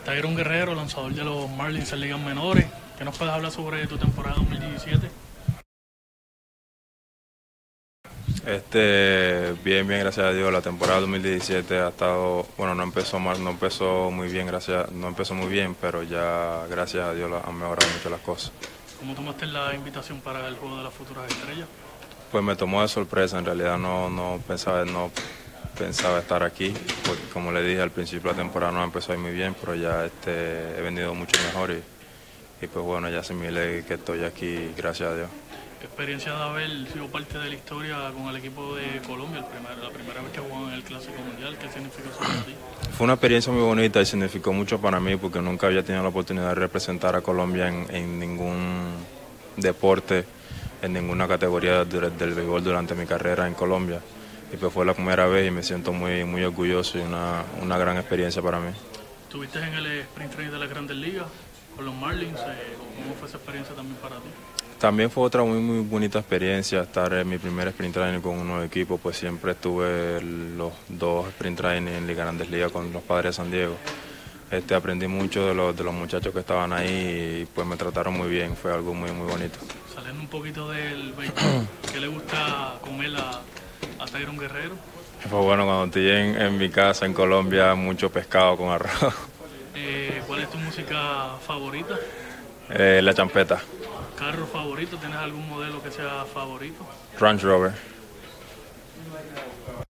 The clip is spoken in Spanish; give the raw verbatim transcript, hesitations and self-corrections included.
Tyron Guerrero, lanzador de los Marlins en ligas menores. ¿Qué nos puedes hablar sobre tu temporada dos mil diecisiete? Este, bien, bien, gracias a Dios. La temporada dos mil diecisiete ha estado, bueno, no empezó mal, no empezó muy bien, gracias, no empezó muy bien, pero ya, gracias a Dios, han mejorado mucho las cosas. ¿Cómo tomaste la invitación para el Juego de las Futuras Estrellas? Pues me tomó de sorpresa, en realidad no, no pensaba, no pensaba estar aquí, porque como le dije al principio la temporada no empezó muy bien, pero ya este, he venido mucho mejor y, y pues bueno, ya asimilé que estoy aquí, gracias a Dios. ¿Qué experiencia de haber sido parte de la historia con el equipo de Colombia, el primer, la primera vez que jugó en el Clásico Mundial? ¿Qué significó eso para ti? Fue una experiencia muy bonita y significó mucho para mí porque nunca había tenido la oportunidad de representar a Colombia en, en ningún deporte, en ninguna categoría del, del béisbol durante mi carrera en Colombia. Y pues fue la primera vez y me siento muy, muy orgulloso y una, una gran experiencia para mí. ¿Estuviste en el Sprint Training de las Grandes Ligas con los Marlins? Eh, ¿Cómo fue esa experiencia también para ti? También fue otra muy, muy bonita experiencia estar en mi primer sprint training con un nuevo equipo, pues siempre estuve los dos sprint training en Liga Grandes Ligas con los Padres de San Diego. Este, aprendí mucho de los, de los muchachos que estaban ahí y pues me trataron muy bien, fue algo muy, muy bonito. Saliendo un poquito del béisbol, ¿qué le gusta comer a, a Tyron Guerrero? Pues bueno, cuando estoy en, en mi casa en Colombia, mucho pescado con arroz. Eh, ¿Cuál es tu música favorita? Eh, la champeta. ¿Carro favorito? ¿Tienes algún modelo que sea favorito? Range Rover.